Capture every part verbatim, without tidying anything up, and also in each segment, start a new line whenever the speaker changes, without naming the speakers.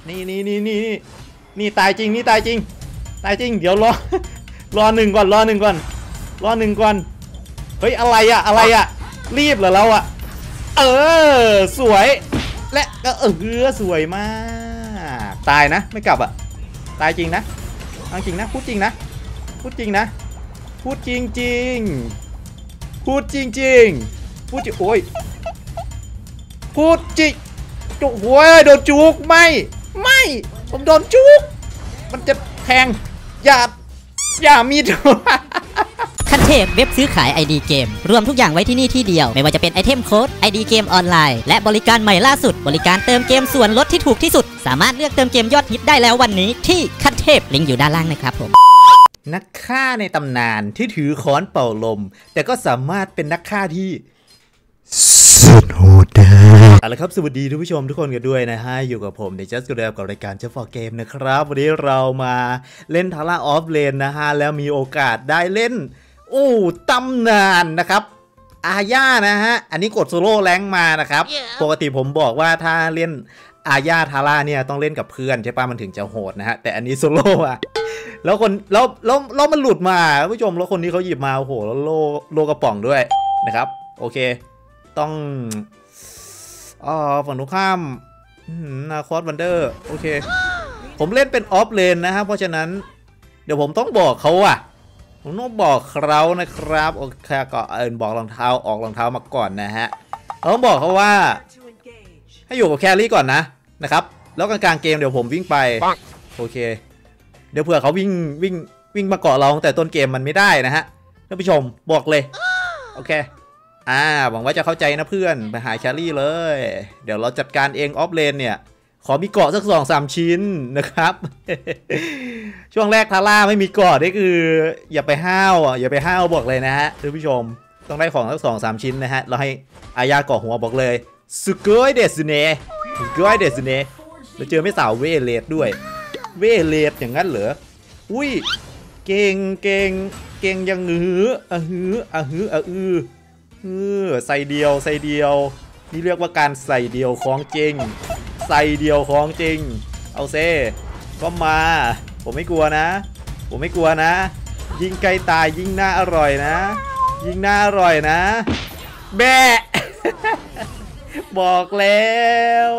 นี่นี่นี่นี่นี่ตายจริงนี่ตายจริงตายจริงเดี๋ยวรอรอหนึ่งก่อนรอหนึ่งก่อนรอหนึ่งก่อนเฮ้ยอะไรอะอะไรอะรีบเหรอเราอะเออสวยและก็เออสวยมากตายนะไม่กลับอะตายจริงนะเอาจริงนะพูดจริงนะพูดจริงนะพูดจริงจริงพูดจริงจริงพูดจริงโอ้ยพูดจริงโอ้ยโดนจุกไม่ไม่ผมโดนจุกมันจะแทงอย่าอย่ามีด
ขั้นเทพเว็บซื้อขาย ไอ ดี เกมรวมทุกอย่างไว้ที่นี่ที่เดียวไม่ว่าจะเป็นไอเทมโค้ด ไอ ดี เกมออนไลน์และบริการใหม่ล่าสุดบริการเติมเกมส่วนลดที่ถูกที่สุดสามารถเลือกเติมเกมยอดฮิตได้แล้ววันนี้ที่ขั้นเทพลิงก์อยู่ด้านล่างนะครับผม
นักฆ่าในตำนานที่ถือค้อนเป่าลมแต่ก็สามารถเป็นนักฆ่าที่สุดโหดได้เอาละครับสวัสดีทุกผู้ชมทุกคนกันด้วยนะฮะอยู่กับผมใน Just Go Dev กับรายการ Just for Game นะครับวันนี้เรามาเล่น Thala of Rain นะฮะแล้วมีโอกาสได้เล่นโอ้ตำนานนะครับอาญานะฮะอันนี้กดโซโล่แรงมานะครับ yeah. ปกติผมบอกว่าถ้าเล่นอาญาทาร่าเนี่ยต้องเล่นกับเพื่อนใช่ป่ะมันถึงจะโหดนะฮะแต่อันนี้โซโล่อะแล้วคนแล้วแล้วแล้วมันหลุดมาผู้ชมแล้วคนนี้เขาหยิบมาโอ้โหแล้วโลโลกระป๋องด้วยนะครับโอเคต้องอ๋อฝั่งตรงข้ามนาคอสวันเดอร์โอเคผมเล่นเป็นออฟเลนนะฮะเพราะฉะนั้นเดี๋ยวผมต้องบอกเขาอะผมต้องบอกเขานะครับโอเคก็เอิญบอกรองเท้าออกรองเท้ามาก่อนนะฮะเราต้องบอกเขาว่าให้อยู่กับแครี่ก่อนนะนะครับแล้วกลางๆเกมเดี๋ยวผมวิ่งไปโอเคเดี๋ยวเผื่อเขาวิ่งวิ่งวิ่งมาเกาะเราแต่ต้นเกมมันไม่ได้นะฮะท่านผู้ชมบอกเลยโอเคอ่าหวังว่าจะเข้าใจนะเพื่อนไปหาแครี่เลยเดี๋ยวเราจัดการเองออฟเลนเนี่ยขอมีเกาะสักสองสามชิ้นนะครับ ช่วงแรกทาร่าไม่มีเกาะนี่คืออย่าไปห้าวอ่ะอย่าไปห้าวบอกเลยนะฮะท่านผู้ชมต้องได้ของสักสองสามชิ้นนะฮะเราให้อาญาเกาะหัวบอกเลยสุโกยเดสเน่สุโกยเดสเน่เราเจอไม่สาวเวเลดด้วยเวเลดอย่างนั้นเหรออุ้ยเก่งเก่งเก่งยังหืออ่ะหืออ่ะหืออ่ะอือเออใส่เดียวใส่เดียวนี่เรียกว่าการใส่เดียวของจริงใส่เดียวของจริงเอาเซ่ก็มาผมไม่กลัวนะผมไม่กลัวนะยิงไกลตายยิงหน้าอร่อยนะยิงหน้าอร่อยนะแบะ บอกแล้ว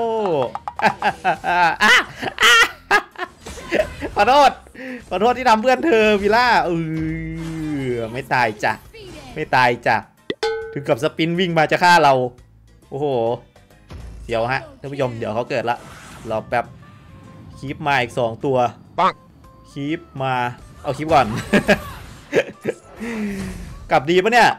ขอโทษขอโทษที่ทำเพื่อนเธอวิล่าเออไม่ตายจ้ะไม่ตายจ้ะถึงกับสปินวิ่งมาจะฆ่าเราโอ้โหเดี๋ยวฮะท่านผู้ชมเดี๋ยวเขาเกิดละรอแป๊บคีปมาอีกสองตัวปังคีปมาเอาคีปก่อน กลับดีปะเนี่ย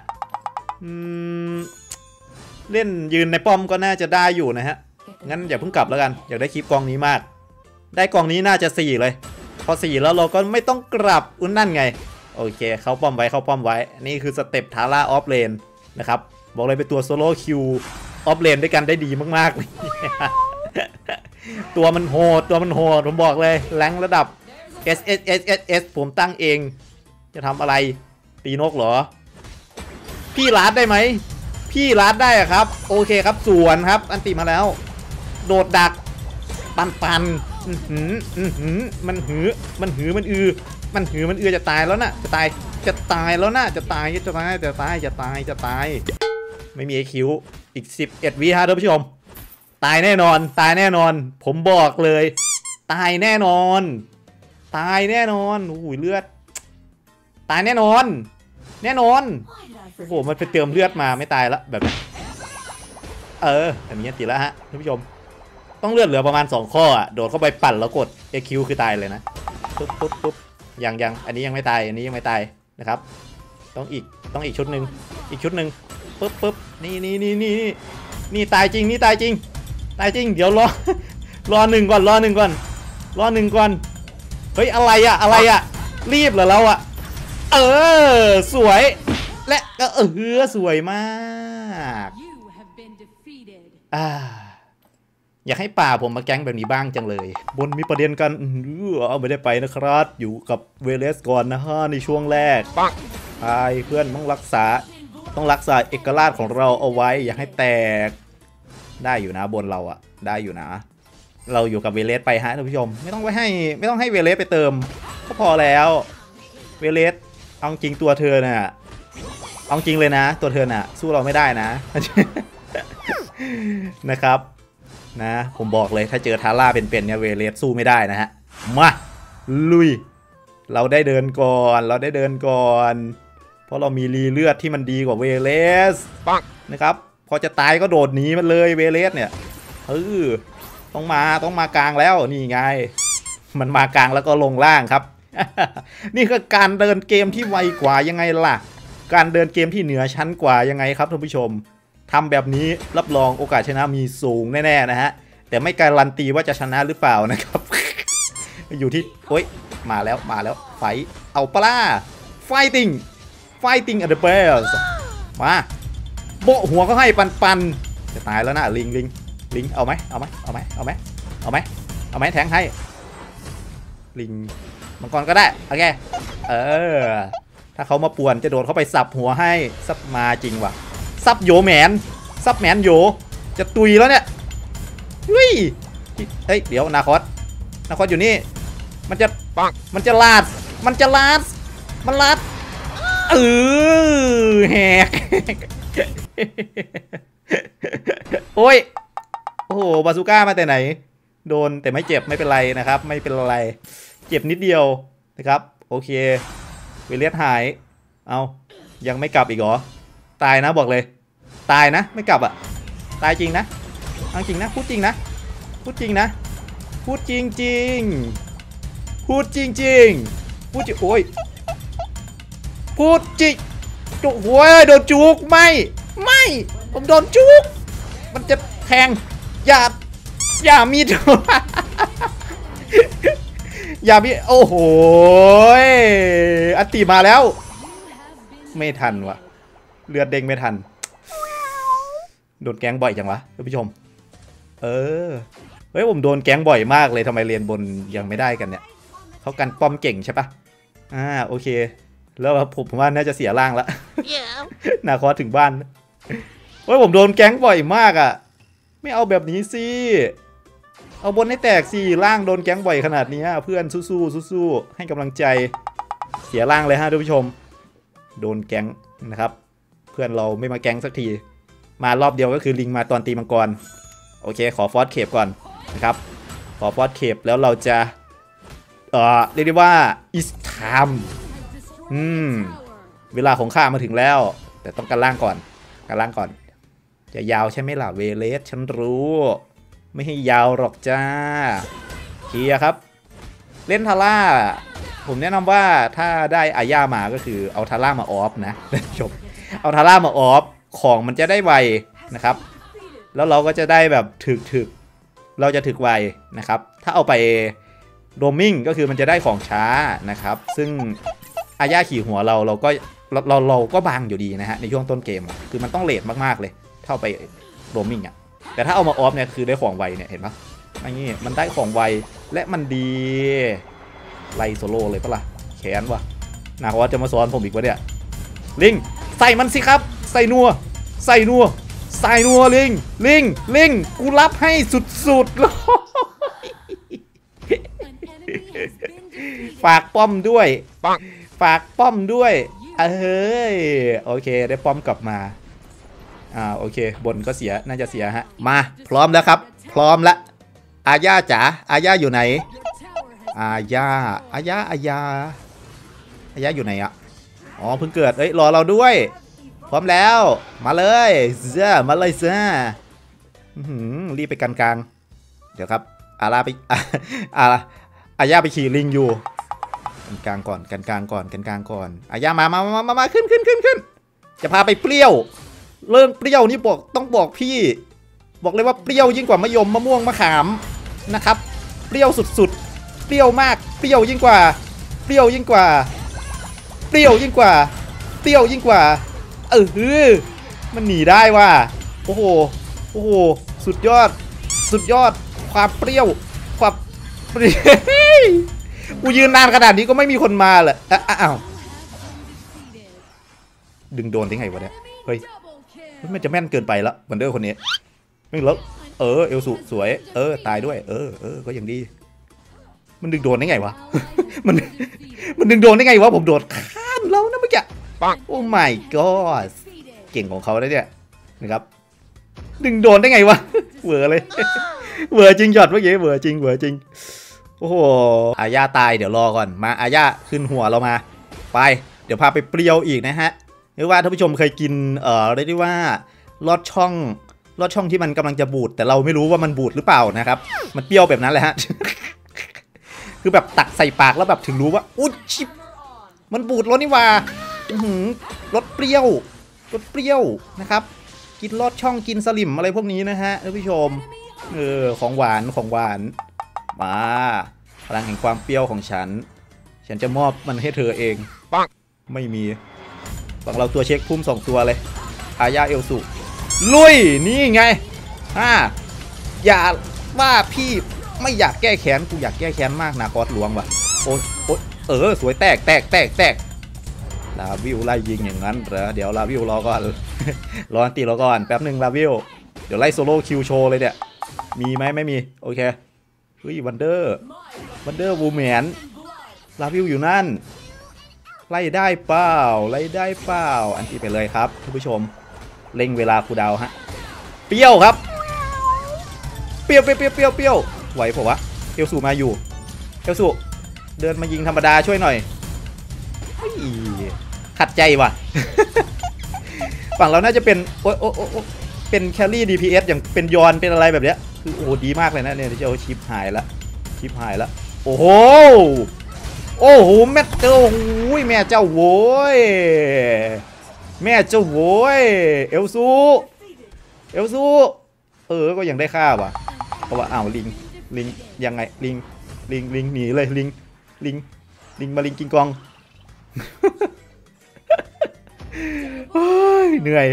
เล่นยืนในป้อมก็น่าจะได้อยู่นะฮะงั้นอย่าเพิ่งกลับแล้วกันอยากได้คีปกองนี้มากได้กองนี้น่าจะสี่เลยพอสี่แล้วเราก็ไม่ต้องกลับอุ้นนั่นไงโอเคเข้าป้อมไว้เข้าป้อมไว้นี่คือสเต็ปทาร่าออฟเลนนะครับบอกเลยเป็นตัวโซโล่คิวออฟเลนด้วยกันได้ดีมากๆเลย ตัวมันโหดตัวมันโหดผมบอกเลยแรงระดับ S S S S S ผมตั้งเองจะทำอะไรตีนกเหรอพี่ลาดได้ไหมพี่ลาดได้ครับโอเคครับสวนครับอันติมาแล้วโดดดักปันปันมันหือมันหือมันอือมันหือมันอือจะตายแล้วนะจะตายจะตายแล้วนะจะตายจะตายจะตายจะตายจะตายไม่มีไอคิวอีกสิบเอ็ดวิฮะท่านผู้ชมตายแน่นอนตายแน่นอนผมบอกเลยตายแน่นอนตายแน่นอนโอ้โหเลือดตายแน่นอนแน่นอนโอ้โหมันไปเติมเลือดมาไม่ตายแล้วแบบนี้เออแบบนี้ติดแล้วฮะท่านผู้ชมต้องเลือดเหลือประมาณสองข้ออ่ะโดดเข้าไปปั่นแล้วกด เอ คิว คือตายเลยนะปุ๊บปุ๊บปุ๊บยังยังอันนี้ยังไม่ตายอันนี้ยังไม่ตายนะครับต้องอีกต้องอีกชุดหนึ่งอีกชุดหนึ่งปุ๊บปุ๊บนี่นี่นี่นี่นี่ตายจริงนี่ตายจริงตายจริงเดี๋ยวรอรอหนึ่งก่อนรอหนึ่งก่อนรอหนึ่งก่อนเฮ้ยอะไรอะอะไรอะรีบเหรอเราอะเออสวยและก็เออสวยมากอ่าอยากให้ป่าผมมาแก๊งแบบนี้บ้างจังเลยบนมีประเด็นกันเออเอาไม่ได้ไปนะครับอยู่กับเวเลสก่อนนะฮะในช่วงแรกไปเพื่อนต้องรักษาต้องรักษาเอกลักษณ์ของเราเอาไว้อย่าให้แตกได้อยู่นะบนเราอะได้อยู่นะเราอยู่กับเวเลสไปฮะท่านผู้ชมไม่ต้องไปให้ไม่ต้องให้เวเลสไปเติมก็พอแล้วเวเลสเอาจริงตัวเธอน่ะเอาจริงเลยนะตัวเธอน่ะสู้เราไม่ได้นะ นะครับนะผมบอกเลยถ้าเจอทาร่าเป็นๆเนี่ยเวเลสสู้ไม่ได้นะฮะมาลุยเราได้เดินก่อนเราได้เดินก่อนเพราะเรามีรีเลือดที่มันดีกว่าเวเลสปังนะครับพอจะตายก็โดดหนีมันเลยเวเลสเนี่ยเออต้องมาต้องมากลางแล้วนี่ไงมันมากลางแล้วก็ลงล่างครับ นี่คือการเดินเกมที่ไวกว่ายังไงล่ะการเดินเกมที่เหนือชั้นกว่ายังไงครับท่านผู้ชมทำแบบนี้รับรองโอกาสชนะมีสูงแน่ๆนะฮะแต่ไม่การันตีว่าจะชนะหรือเปล่านะครับ อยู่ที่โอ๊ยมาแล้วมาแล้วไฟเอาปลา fighting fighting at the best มาโบะหัวก็ให้ปันปันจะตายแล้วนะลิงลิงลิงเอาไหมเอาไหมเอาไหมเอาไหมเอาไหมเอาไหมแทงให้ลิงมังกรก็ได้โอเคเออถ้าเขามาป่วนจะโดดเข้าไปสับหัวให้สับมาจริงว่ะสับโยแมนสับแมนโยจะตุยแล้วเนี่ยเฮ้ยเฮ้ยเดี๋ยวนาคอสนาคอสอยู่นี่มันจะปังมันจะลาดมันจะลาดมันลาดเออแหกโอ้ยโอ้โหบาซูก้ามาแต่ไหนโดนแต่ไม่เจ็บไม่เป็นไรนะครับไม่เป็นไรเจ็บนิดเดียวนะครับโอเคเวเลสหายเอายังไม่กลับอีกเหรอตายนะบอกเลยตายนะไม่กลับอ่ะตายจริงนะเอาจริงนะพูดจริงนะพูดจริงนะพูดจริงจริงพูดจริงจริงพูดจริงโอ้ยพูดจริงโอ้โหโดนจุกไม่ไม่ผมโดนจุกมันจะแทงอย่าอย่ามีดอย่ามีโอ้โหอัตติมาแล้วไม่ทันวะเลือดเด้งไม่ทันโดนแก๊งบ่อยจังวะท่านผู้ชมเออเฮ้ยผมโดนแก๊งบ่อยมากเลยทำไมเรียนบนยังไม่ได้กันเนี่ยเขากันป้อมเก่งใช่ปะอ่าโอเคแล้วผมผมว่าน่าจะเสียร่างละ yeah. นาคอสถึงบ้านเฮ้ยผมโดนแก๊งบ่อยมากอ่ะไม่เอาแบบนี้สิเอาบนให้แตกสิร่างโดนแก๊งบ่อยขนาดนี้เพื่อนสู้ๆสู้ๆให้กำลังใจเสียร่างเลยฮะท่านผู้ชมโดนแก๊งนะครับเพื่อนเราไม่มาแก๊งสักทีมารอบเดียวก็คือลิงมาตอนตีมังกรโอเคขอฟอสเคปก่อนนะครับขอฟอสเคปแล้วเราจะเอ่อเรียกได้ว่า is time อืมเวลาของข้ามาถึงแล้วแต่ต้องการล่างก่อนการล่างก่อนจะยาวใช่ไหมล่ะเวเลสฉันรู้ไม่ให้ยาวหรอกจ้าเคลียร์ครับเล่นทาร่าผมแนะนำว่าถ้าได้อาญามาก็คือเอาทาร่ามาออฟนะจบเอาทาร่ามาออฟของมันจะได้ไวนะครับแล้วเราก็จะได้แบบถึกถึกเราจะถึกไวนะครับถ้าเอาไปโรมมิ่งก็คือมันจะได้ของช้านะครับซึ่งอาญาขี่หัวเราเราก็เราเราเราก็บางอยู่ดีนะฮะในช่วงต้นเกมคือมันต้องเลทมากๆเลยเท่าไปโรมมิ่งอ่ะแต่ถ้าเอามาออฟเนี่ยคือได้ของไวเนี่ยเห็นปะอันนี้มันได้ของไวและมันดีไล่โซโล่เลยปะล่ะแขนวะนาคอสจะมาสอนผมอีกวะเนี่ยลิงใส่มันสิครับใส่นัวใส่นัวใส่นัวลิงลิงลิงกูรับให้สุดๆเลยฝากป้อมด้วยฝากป้อมด้วยเฮ้ยโอเคได้ป้อมกลับมาอ่าโอเคบนก็เสียน่าจะเสียฮะมาพร้อมแล้วครับพร้อมแล้วอาญาจ๋าอาญาอยู่ไหนอาญาอาญาอาญาอาญาอยู่ไหนอ่ะอ๋อเพิ่งเกิดเอ้ยรอเราด้วยพร้อมแล้วมาเลยเจ้ามาเลยเจ้ารีบไปกันกลางเดี๋ยวครับอาราไปอาอาญาไปขี่ลิงอยู่กันกลางก่อนกันกลางก่อนกันกลางก่อนอาญามามามามามาขึ้นขึ้นขึ้นขึ้นจะพาไปเปรี้ยวเรื่องเปรี้ยวนี่บอกต้องบอกพี่บอกเลยว่าเปรี้ยวยิ่งกว่ามะยมมะม่วงมะขามนะครับเปรี้ยวสุดๆเปรี้ยวมากเปรี้ยวยิ่งกว่าเปรี้ยวยิ่งกว่าเปรี้ยวยิ่งกว่าเปรี้ยวยิ่งกว่าเออมันหนีได้ว่ะโอ้โหโอ้โหสุดยอดสุดยอดความเปรี้ยวความเปรี้ยวกูยืนนานขนาดนี้ก็ไม่มีคนมาเลยอ้าวดึงโดนได้ไงวะเนี่ยเฮ้ยมันจะแม่นเกินไปแล้ววันเดอร์คนนี้ไม่แล้วเเออเอลสุสวยเออตายด้วยเออเออก็ยังดีมันดึงโดนได้ไงวะ มันมันดึงโดนได้ไงวะผมโดดข้ามแล้วนะเมื่อกี้โอ้ my god เก่งของเขาได้เนี่ยนะครับดึงโดนได้ไงวะเวอร์เลยเวอร์จริงหยอดเมื่อกี้เวอร์จริงเวอร์จริงโอ้โหอาญาตายเดี๋ยวรอก่อนมาอาญาขึ้นหัวเรามาไปเดี๋ยวพาไปเปรี้ยวอีกนะฮะหรือว่าท่านผู้ชมเคยกินเอ่อเรียกได้ว่าลอดช่องลอดช่องที่มันกำลังจะบูดแต่เราไม่รู้ว่ามันบูดหรือเปล่านะครับมันเปรี้ยวแบบนั้นแหละฮะ คือแบบตักใส่ปากแล้วแบบถึงรู้ว่าอุ๊ยชิบมันบูดรสนี่ว่ารสเปรี้ยวรสเปรี้ยวนะครับกินลอดช่องกินสลิมอะไรพวกนี้นะฮะท่านผู้ชมเออของหวานของหวานมาพลังแห่งความเปรี้ยวของฉันฉันจะมอบมันให้เธอเองปังไม่มีฝั่งเราตัวเช็คพุ่มสองตัวเลยอาญาเอลสุลุยนี่ไงอ่าอย่าว่าพี่ไม่อยากแก้แค้นกูอยากแก้แค้นมากนาคอสหลวงว่ะโอ้ยโอ้ยเออสวยแตกแตกแตกแตกลาวิวไล่ยิงอย่างนั้นเหรอเดี๋ยวลาวิวรอก่อนรออันตีรอก่อนแป๊บหนึ่งลาวิวเดี๋ยวไล่โซโล่คิวโชว์เลยเนี่ยมีไหมไม่มีโอเคเฮ้ยวันเดอร์วันเดอร์วูแมนลาวิวอยู่นั่นไล่ได้เปล่าไล่ได้เปล่าอันตีไปเลยครับท่านผู้ชมเล็งเวลาคูดาวฮะเปรี้ยวครับเปรี้ยวเปรี้ยวเปรี้ยวเปรี้ยวเปรี้ยวไหวผมวะเอลสูมาอยู่เอลสูเดินมายิงธรรมดาช่วยหน่อยขัดใจว่ะ ฝั่งเราน่าจะเป็นโอ้โอ้โอ้เป็นแคลรี่ ดี พี เอส อย่างเป็นยอนเป็นอะไรแบบเนี้ยคือโอ้ดีมากเลยนะเนี่ยจะเอาชิปหายละชิปหายละโอ้โหโอ้โหแม่เจ้าโอ้ยแม่เจ้าโว้ยแม่เจ้าโว้ยเอลซูเอลซูเออก็ยังได้ค่าว่ะเพราะว่าอ้าวลิงลิงยังไงลิงลิงลิงหนีเลยลิงลิงลิงมาลิงกิงกองเหนื่อย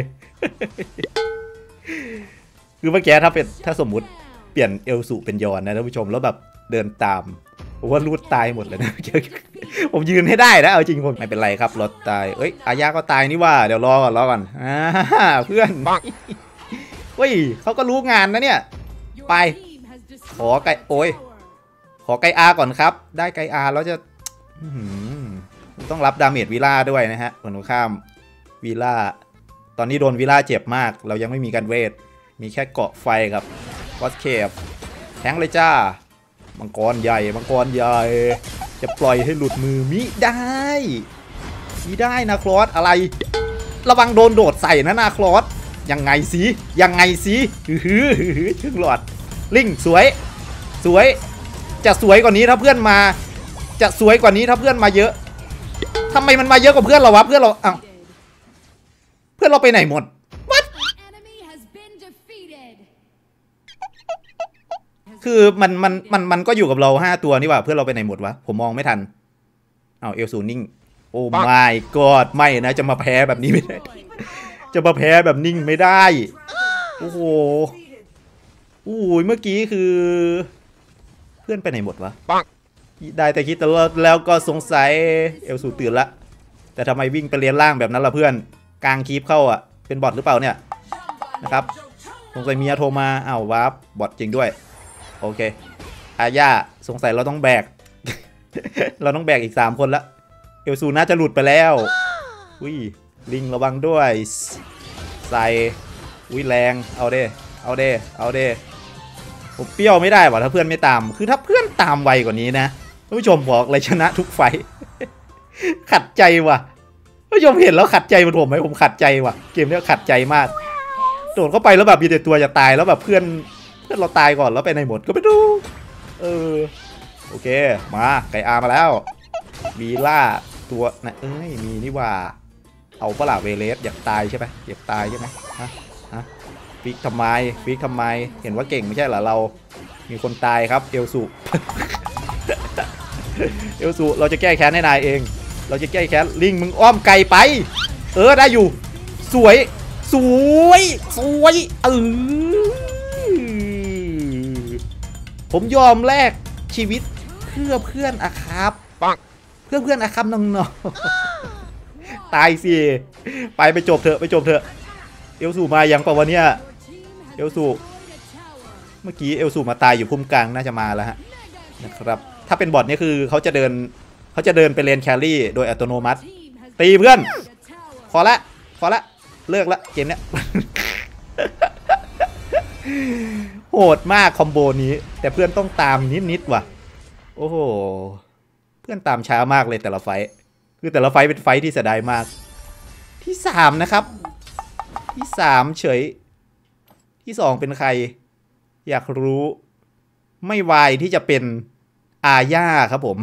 คือเมื่อกี้ถ้าเป็นถ้าสมมุติเปลี่ยนเอลสุเป็นยอนนะท่านผู้ชมแล้วแบบเดินตามผมว่ารูดตายหมดเลยนะผมยืนให้ได้นะเอาจริงผมไม่เป็นไรครับรถตายเอ้ยอาญาก็ตายนี่ว่าเดี๋ยวรอก่อนรอก่อนอ่าเพื่อนเฮ้ยเขาก็รู้งานนะเนี่ยไปขอไกโอ้ยขอไกอาก่อนครับได้ไกอาแล้วจะต้องรับดาเมจวิล่าด้วยนะฮะคนข้ามวิล่าตอนนี้โดนวิล่าเจ็บมากเรายังไม่มีการเวทมีแค่เกาะไฟกับกอสเคปแทงเลยจ้ามังกรใหญ่มังกรใหญ่จะปล่อยให้หลุดมือมิได้มิได้นะคลอสอะไรระวังโดนโดดใส่นะนาคลอสยังไงสิยังไงสิฮือฮือชึ่งหลอดลิงสวยสวยจะสวยกว่านี้ถ้าเพื่อนมาจะสวยกว่านี้ถ้าเพื่อนมาเยอะทำไมมันมาเยอะกว่าเพื่อนเราวะเพื่อนเราอ้าวเพื่อนเราไปไหนหมดวัดคือมันมันมันมันก็อยู่กับเราห้าตัวนี่ว่าเพื่อนเราไปไหนหมดวะผมมองไม่ทันอ้าวเอลซูนิ่งโอ้ my god ไม่นะจะมาแพ้แบบนี้ไม่ได้จะมาแพ้แบบนิ่งไม่ได้โอ้โหอู้ยเมื่อกี้คือเพื่อนไปไหนหมดวะได้แต่คิดตลอดแล้วก็สงสัยเอลสูตื่นละแต่ทำไมวิ่งไปเลียนล่างแบบนั้นล่ะเพื่อนกลางคีบเข้าอ่ะเป็นบอทหรือเปล่าเนี่ยนะครับสงสัยเมียโทรมาอ้าววาร์ปบอทจริงด้วยโอเคอาญาสงสัยเราต้องแบก เราต้องแบกอีกสามคนละเอลสูน่าจะหลุดไปแล้วอุ้ยลิงระวังด้วยใส่อุ้ยแรงเอาเด้เอาเด้เอาเด้ผมเปรี้ยวไม่ได้ว่ะถ้าเพื่อนไม่ตามคือถ้าเพื่อนตามไวกว่านี้นะท่านผู้ชมบอกเลยชนะทุกไฟ ขัดใจว่ะท่านผู้ชมเห็นแล้วขัดใจมันผมไหมผมขัดใจว่ะเกมนี้ขัดใจมากโดดเข้าไปแล้วแบบมีแต่ตัวจะตายแล้วแบบเพื่อนเพื่อนเราตายก่อนแล้วไปไหนหมดก็ไม่รู้เออโอเคมาไก่อามาแล้วมีล่าตัวนะเอ้ยมีนี่ว่าเอาปลาเวเลสอยากตายใช่ไหมอยากตายใช่ไหมฮะฮะฟิกทำไมฟิกทำไมเห็นว่าเก่งไม่ใช่เหรอเรามีคนตายครับเอลสุ เอลสุเราจะแก้แค้นให้นายเองเราจะแก้แค้นลิงมึงอ้อมไกลไปเออได้อยู่สวยสวยสวยเออผมยอมแลกชีวิตเพื่อเพื่อนอะครับเพื่อเพื่อนอะครับน้องๆตายสิไปไปจบเถอะไปจบเถอะเอลสูมายังเปล่าวะเนี่ยเอลสูเมื่อกี้เอลซูมาตายอยู่พุ่มกลางน่าจะมาแล้วฮะนะครับถ้าเป็นบอทนี่คือเขาจะเดินเขาจะเดินไปเลนแครี่โดยอัตโนมัติตีเพื่อนพอละพอละเลิกละเกมเนี้ย โหดมากคอมโบนี้แต่เพื่อนต้องตามนิดๆว่ะโอ้โหเพื่อนตามช้ามากเลยแต่ละไฟคือแต่ละไฟเป็นไฟที่เสียดายมากที่สามนะครับที่สามเฉยที่สองเป็นใครอยากรู้ไม่วายที่จะเป็นอาญาครับผม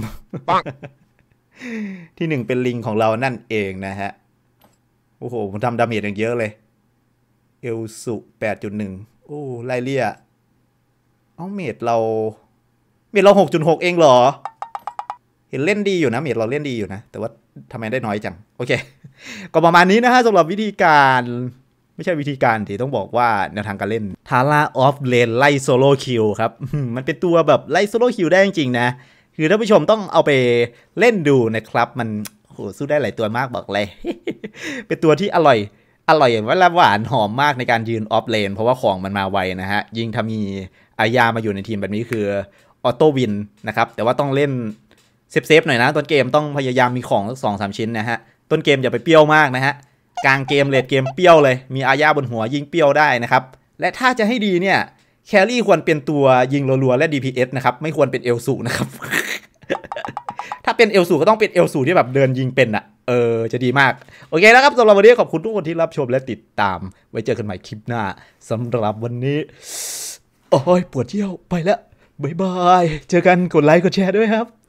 ที่หนึ่งเป็นลิงของเรานั่นเองนะฮะโอ้โหผมทำดาเมจอย่างเยอะเลยเอลสุ แปดจุดหนึ่ง โอ้ไลเลียเอ้าเมจเราเมจเรา หกจุดหก เองเหรอเห็นเล่นดีอยู่นะเมจเราเล่นดีอยู่นะแต่ว่าทำไมได้น้อยจังโอเคก็ประมาณนี้นะฮะสำหรับวิธีการไม่ใช่วิธีการที่ต้องบอกว่าแนวทางการเล่นทาร่าออฟเลนไล่โซโล่คิวครับมันเป็นตัวแบบไล่โซโล่คิวได้จริงๆนะคือท่านผู้ชมต้องเอาไปเล่นดูนะครับมันโหสู้ได้หลายตัวมากบอกเลย เป็นตัวที่อร่อยอร่อยอย่างว่าหวานหอมมากในการยืนออฟเลนเพราะว่าของมันมาไวนะฮะยิ่งถ้ามีอาญามาอยู่ในทีมแบบนี้คือออโต้วินนะครับแต่ว่าต้องเล่นเซฟๆหน่อยนะต้นเกมต้องพยายามมีของสักสองสามชิ้นนะฮะต้นเกมอย่าไปเปรี้ยวมากนะฮะกลางเกมเลดเกมเปรี้ยวเลยมีอาญาบนหัวยิงเปรี้ยวได้นะครับและถ้าจะให้ดีเนี่ยแครี่ควรเป็นตัวยิงรัวๆและ ดี พี เอส นะครับไม่ควรเป็นเอลสูนะครับ ถ้าเป็นเอลสูก็ต้องเป็นเอลสูที่แบบเดินยิงเป็นอะเออจะดีมากโอเคแล้วครับสำหรับวันนี้ขอบคุณทุกคนที่รับชมและติดตามไว้เจอกันใหม่คลิปหน้าสำหรับวันนี้โอ้ยปวดเที่ยวไปแล้วบ๊ายบายเจอกันกดไลค์กดแชร์ด้วยครับ